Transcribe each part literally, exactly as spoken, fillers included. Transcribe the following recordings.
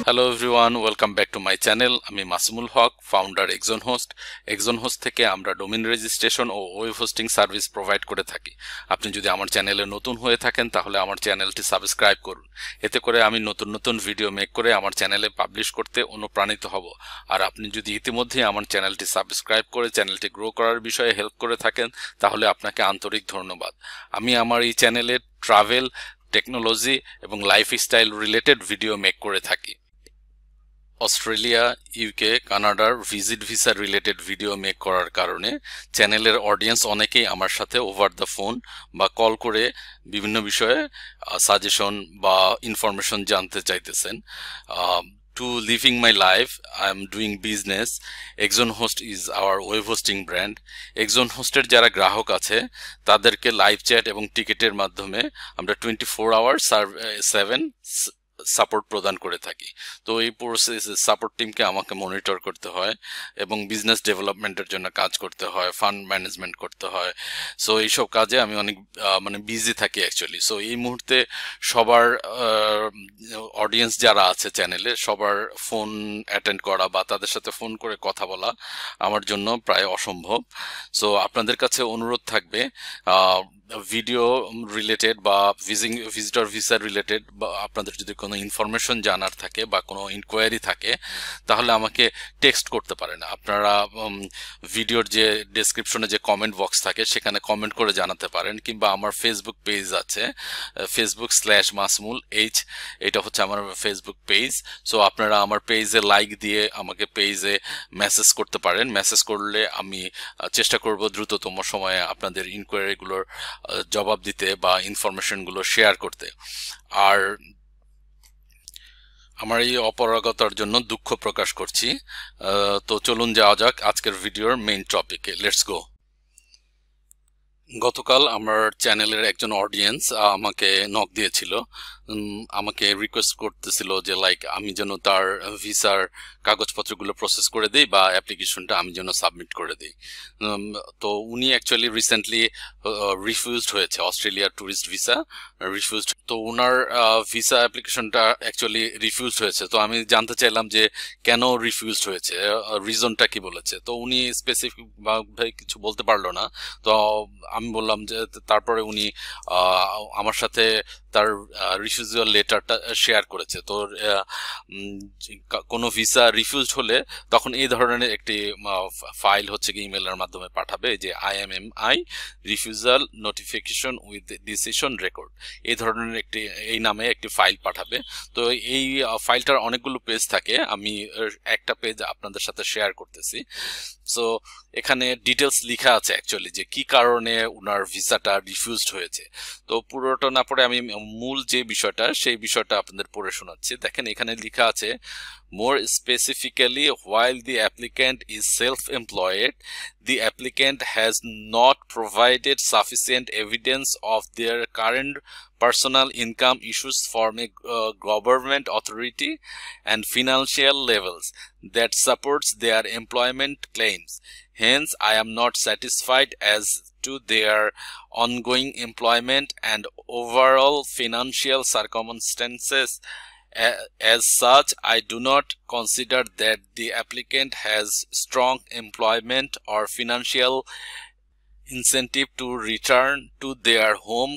Hello everyone, welcome back to my channel. আমি Masumul Haque, founder Exon Host. Exon Host থেকে আমরা domain registration ও web hosting service provide করে থাকি। আপনি যদি আমার চ্যানেলে নতুন হয়ে থাকেন তাহলে আমার চ্যানেলটি সাবস্ক্রাইব করুন। এতে করে আমি নতুন নতুন ভিডিও মেক করে আমার চ্যানেলে পাবলিশ করতে অনুপ্রাণিত হব। আর আপনি যদি ইতিমধ্যেই আমার চ্যানেলটি সাবস্ক্রাইব করে চ্যানেলটি গ্রো করার বিষয়ে হেল্প করে থাকেন তাহলে আপনাকে আন্তরিক ধন্যবাদ। আমি আমার এই চ্যানেলে ট্রাভেল, টেকনোলজি এবং লাইফস্টাইল রিলেটেড ভিডিও মেক করে থাকি। অস্ট্রেলিয়া, ইউকে, কানাডার visit visa related video make করার কারণে চ্যানেলের অডিয়েন্স অনেকেই আমার সাথে ওভার দ্য ফোন বা কল করে বিভিন্ন বিষয়ে সাজেশন বা ইনফরমেশন জানতে চাইতেছেন। To living my life, I am doing business. Exon Host is our web hosting brand. Exon Host-এর যারা গ্রাহক আছে তাদেরকে লাইভ চ্যাট এবং টিকেটের মাধ্যমে আমরা twenty four hour seven support প্রদান করে থাকি। তো এই প্রসেস সাপোর্ট টিমকে আমাকে মনিটর করতে হয় এবং বিজনেস ডেভেলপমেন্টের জন্য কাজ করতে হয়, ফান্ড ম্যানেজমেন্ট করতে হয়। সো এইসব কাজে আমি অনেক মানে বিজি থাকি অ্যাকচুয়ালি। সো এই মুহূর্তে সবার অডিয়েন্স যারা আছে চ্যানেলে সবার ফোন অ্যাটেন্ড করা বা তাদের সাথে ফোন করে কথা বলা আমার জন্য প্রায় অসম্ভব। সো আপনাদের কাছে অনুরোধ থাকবে ভিডিও রিলেটেড বা ভিজিং ভিজিটর ভিসা রিলেটেড বা আপনাদের যদি কোনো ইনফরমেশন জানার থাকে বা কোনো ইনকোয়ারি থাকে তাহলে আমাকে টেক্সট করতে পারেন। আপনারা ভিডিওর যে ডেসক্রিপশনে যে কমেন্ট বক্স থাকে সেখানে কমেন্ট করে জানাতে পারেন, কিংবা আমার ফেসবুক পেজ আছে, ফেসবুক স্ল্যাশ মাসমুল এইচ, এটা হচ্ছে আমার ফেসবুক পেজ। সো আপনারা আমার পেজে লাইক দিয়ে আমাকে পেজে মেসেজ করতে পারেন। মেসেজ করলে আমি চেষ্টা করব দ্রুততম সময়ে আপনাদের ইনকোয়ারিগুলোর জবাব দিতে বা ইনফরমেশনগুলো শেয়ার করতে। আর আমার এই অপারগতার জন্য দুঃখ প্রকাশ করছি। তো চলুন যাওয়া যাক আজকের ভিডিওর মেইন টপিকে। Let's go. গতকাল আমার চ্যানেলের একজন অডিয়েন্স আমাকে নক দিয়েছিল, আমাকে রিকোয়েস্ট করতেছিল যে লাইক আমি যেন তার ভিসার কাগজপত্রগুলো প্রসেস করে দিই বা অ্যাপ্লিকেশনটা আমি যেন সাবমিট করে দিই। তো উনি অ্যাকচুয়ালি রিসেন্টলি রিফিউজড হয়েছে, অস্ট্রেলিয়ার ট্যুরিস্ট ভিসা রিফিউজড। তো ওনার ভিসা অ্যাপ্লিকেশনটা অ্যাকচুয়ালি রিফিউজড হয়েছে। তো আমি জানতে চাইলাম যে কেন রিফিউজড হয়েছে, রিজনটা কি বলেছে। তো উনি স্পেসিফিকভাবে কিছু বলতে পারলো না। তো আমি বললাম যে তারপরে উনি আমার সাথে তার রিফিউজাল লেটারটা শেয়ার করেছে। তো কোনো ভিসা রিফিউজড হলে তখন এই ধরনের একটি ফাইল হচ্ছে কি ইমেলের মাধ্যমে পাঠাবে যে I M M I refusal notification with decision record, এই ধরনের একটি এই নামে একটি ফাইল পাঠাবে। তো এই ফাইলটার অনেকগুলো পেজ থাকে, আমি একটা পেজ আপনাদের সাথে শেয়ার করতেছি। সো এখানে ডিটেলস লেখা আছে অ্যাকচুয়ালি যে কি কারণে ওনার ভিসাটা রিফিউজড হয়েছে। তো পুরোটা না পড়ে আমি মূল যে বিষয়টা সেই বিষয়টা আপনাদের পড়ে শোনাচ্ছি। দেখেন এখানে লেখা আছে, more specifically, while the applicant is self-employed, the applicant has not provided sufficient evidence of their current personal income issues from a uh, government authority and financial levels that supports their employment claims. Hence, I am not satisfied as to their ongoing employment and overall financial circumstances. As such, I do not consider that the applicant has strong employment or financial incentive to return to their home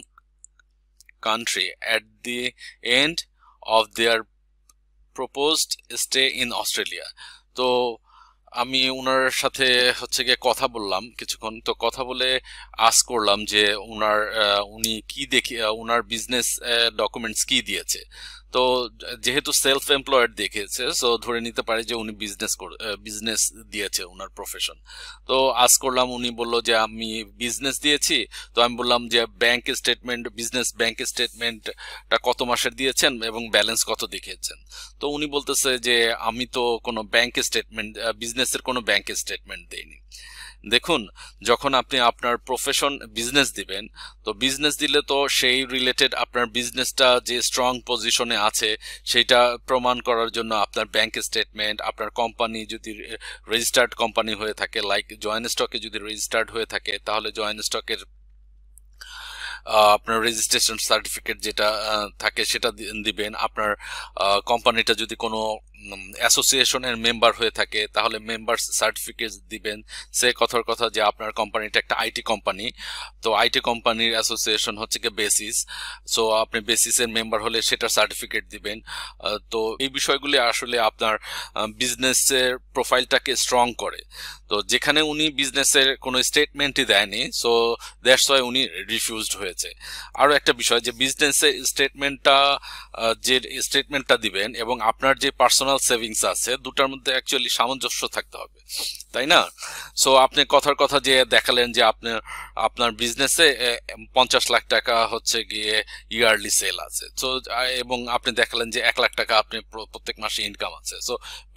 country at the end of their proposed stay in Australia. তো আমি ওনার সাথে হচ্ছে গিয়ে কথা বললাম কিছুক্ষণ। তো কথা বলে আস্ক করলাম যে ওনার উনি কি দেখে ওনার বিজনেস ডকুমেন্টস কি দিয়েছে। তো যেহেতু সেলফ এমপ্লয়েড দেখেছে, সো ধরে নিতে পারে যে উনি বিজনেস বিজনেস দিয়েছে ওনার প্রফেশন। তো আজ করলাম, উনি বলল যে আমি বিজনেস দিয়েছি। তো আমি বললাম যে ব্যাংক স্টেটমেন্ট, বিজনেস ব্যাংক স্টেটমেন্টটা কত মাসের দিয়েছেন এবং ব্যালেন্স কত দেখিয়েছেন। তো উনি বলতেছে যে আমি তো কোনো ব্যাংক স্টেটমেন্ট, বিজনেসের কোনো ব্যাংক স্টেটমেন্ট দেইনি। দেখুন, যখন আপনি আপনার প্রফেশন বিজনেস দিবেন, তো বিজনেস দিলে তো সেই রিলেটেড আপনার বিজনেসটা যে স্ট্রং পজিশনে আছে সেটা প্রমাণ করার জন্য আপনার ব্যাংক স্টেটমেন্ট, আপনার কোম্পানি যদি রেজিস্টার্ড কোম্পানি হয়ে থাকে, লাইক জয়েন্ট স্টকে যদি রেজিস্টার্ড হয়ে থাকে তাহলে জয়েন্ট স্টকের আপনার রেজিস্ট্রেশন সার্টিফিকেট যেটা থাকে সেটা দিবেন। আপনার কোম্পানিটা যদি কোনো অ্যাসোসিয়েশনের মেম্বার হয়ে থাকে তাহলে মেম্বার সার্টিফিকেট দিবেন। সে কথার কথা যে আপনার কোম্পানিটা একটা আইটি কোম্পানি, তো আইটি কোম্পানির অ্যাসোসিয়েশন হচ্ছে কি বেসিস, সো আপনি বেসিসের মেম্বার হলে সেটার সার্টিফিকেট দিবেন। তো এই বিষয়গুলি আসলে আপনার বিজনেসের প্রোফাইলটাকে স্ট্রং করে। তো যেখানে উনি বিজনেসের কোনো স্টেটমেন্টই দেয়নি, সো দ্যাটস ওয়াই উনি রিফিউজড হয়েছে। আরও একটা বিষয় যে বিজনেসের স্টেটমেন্টটা যে স্টেটমেন্টটা দিবেন এবং আপনার যে পার্সোনাল সেভিংস আছে দুটার মধ্যে অ্যাকচুয়ালি সামঞ্জস্য থাকতে হবে, তাই না? সো আপনি কথার কথা যে দেখালেন যে আপনার আপনার বিজনেসে পঞ্চাশ লাখ টাকা হচ্ছে গিয়ে ইয়ারলি সেল আছে, সো এবং আপনি দেখালেন যে এক লাখ টাকা আপনি প্রত্যেক মাসে ইনকাম আছে। সো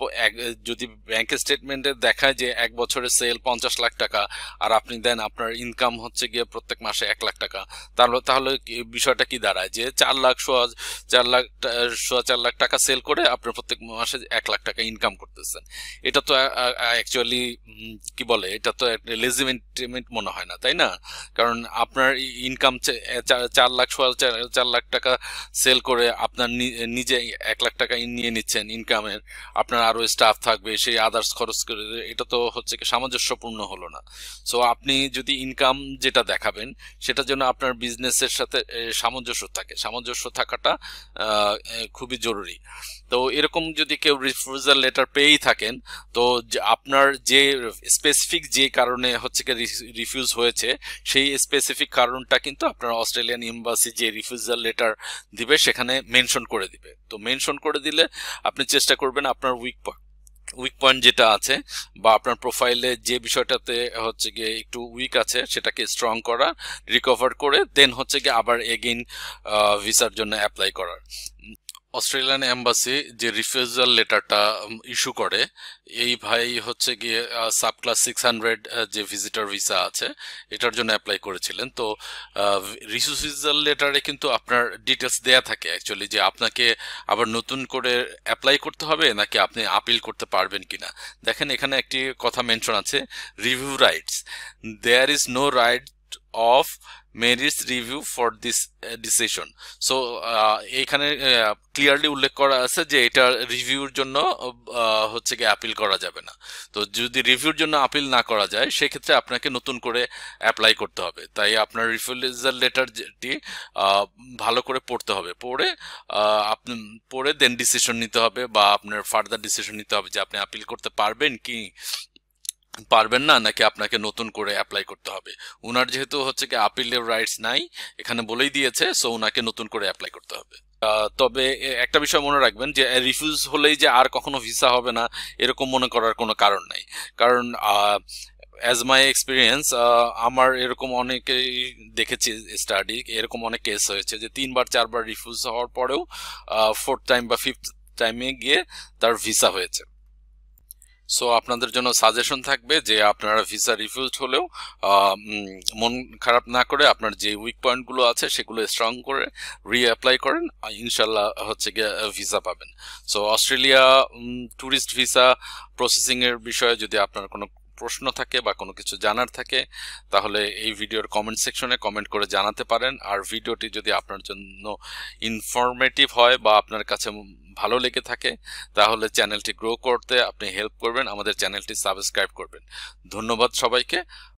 যদি ব্যাংকের স্টেটমেন্টে দেখায় যে এক বছরের সেল পঞ্চাশ লাখ টাকা আর আপনি দেন আপনার ইনকাম হচ্ছে গিয়ে প্রত্যেক মাসে এক লাখ টাকা, তাহলে তাহলে বিষয়টা কি দাঁড়ায় যে চার লাখ সোয়া চার লাখ সোয়া চার লাখ টাকা সেল করে আপনি প্রত্যেক মাসে এক লাখ টাকা ইনকাম করতেছেন। এটা তো অ্যাকচুয়ালি কি বলে, এটা তো লেজিমেন্ট মনে হয় না, তাই না? কারণ আপনার ইনকাম চার লাখ সোয়া চার লাখ টাকা সেল করে আপনার নিজে এক লাখ টাকা নিয়ে নিচ্ছেন ইনকামের, আপনার আরো স্টাফ থাকবে, সেই আদার্স খরচ করে, এটা তো হচ্ছে কি সামঞ্জস্যপূর্ণ হলো না। সো আপনি যদি ইনকাম যেটা দেখাবেন সেটা যেন আপনার বিজনেসের সাথে সামঞ্জস্য থাকে, সামঞ্জস্য থাকাটা খুবই জরুরি। তো এরকম যদি কেউ রিফিউজাল লেটার পেয়েই থাকেন, তো আপনার যে স্পেসিফিক যে কারণে হচ্ছে কি রিফিউজ হয়েছে সেই স্পেসিফিক কারণটা কিন্তু আপনার অস্ট্রেলিয়ান এম্বাসি যে রিফিউজাল লেটার দিবে সেখানে মেনশন করে দিবে। তো মেনশন করে দিলে আপনি চেষ্টা করবেন আপনার উইক উইক পয়েন্ট যেটা আছে বা আপনার প্রোফাইলে যে বিষয়টাতে হচ্ছে গিয়ে একটু উইক আছে সেটাকে স্ট্রং করা, রিকভার করে দেন হচ্ছে গিয়ে আবার এগেইন ভিসার জন্য অ্যাপ্লাই করার। অস্ট্রেলিয়ান এম্বাসি যে রিফিউজাল লেটারটা ইস্যু করে, এই ভাই হচ্ছে গিয়ে সাব ক্লাস সিক্স হান্ড্রেড যে ভিজিটর ভিসা আছে এটার জন্য অ্যাপ্লাই করেছিলেন। তো রিফিউজাল লেটারে কিন্তু আপনার ডিটেলস দেয়া থাকে অ্যাকচুয়ালি যে আপনাকে আবার নতুন করে অ্যাপ্লাই করতে হবে নাকি আপনি আপিল করতে পারবেন কিনা। দেখেন এখানে একটি কথা মেনশন আছে, review rights, there is no right of merits review for this decision. So এইখানে ক্লিয়ারলি উল্লেখ করা আছে যে এটা রিভিউর জন্য হচ্ছে গিয়ে আপিল করা যাবে না। তো যদি রিভিউর জন্য আপিল না করা যায় সেক্ষেত্রে আপনাকে নতুন করে অ্যাপ্লাই করতে হবে। তাই আপনার রিফিউজাল লেটারটি ভালো করে পড়তে হবে, পড়ে আপনি পড়ে দেন ডিসিশন নিতে হবে বা আপনার ফার্দার ডিসিশন নিতে হবে যে আপনি আপিল করতে পারবেন কি পারবেন না, নাকি আপনাকে নতুন করে অ্যাপ্লাই করতে হবে। উনার যেহেতু হচ্ছে কি আপিলের রাইটস নাই এখানে বলেই দিয়েছে, সো উনাকে নতুন করে অ্যাপ্লাই করতে হবে। তবে একটা বিষয় মনে রাখবেন যে রিফিউজ হলেই যে আর কখনো ভিসা হবে না এরকম মনে করার কোনো কারণ নাই। কারণ অ্যাজ মাই এক্সপিরিয়েন্স আমার এরকম অনেকেই দেখেছি স্টাডি, এরকম অনেক কেস হয়েছে যে তিনবার চারবার রিফিউজ হওয়ার পরেও ফোর্থ টাইম বা ফিফথ টাইমে গিয়ে তার ভিসা হয়েছে। সো আপনাদের জন্য সাজেশন থাকবে যে আপনারা ভিসা রিফিউজ হলেও মন খারাপ না করে আপনার যে উইক পয়েন্টগুলো আছে সেগুলো স্ট্রং করে রিঅ্যাপ্লাই করেন, ইনশাল্লাহ হচ্ছে গিয়ে ভিসা পাবেন। সো অস্ট্রেলিয়া ট্যুরিস্ট ভিসা প্রসেসিংয়ের বিষয়ে যদি আপনার কোনো প্রশ্ন থাকে বা কোনো কিছু জানার থাকে তাহলে এই ভিডিওর কমেন্ট সেকশনে কমেন্ট করে জানাতে পারেন। আর ভিডিওটি যদি আপনার জন্য ইনফরমেটিভ হয় বা আপনার কাছে ভালো লেগে থাকে তাহলে চ্যানেলটি গ্রো করতে আপনি হেল্প করবেন, আমাদের চ্যানেলটি সাবস্ক্রাইব করবেন। ধন্যবাদ সবাইকে,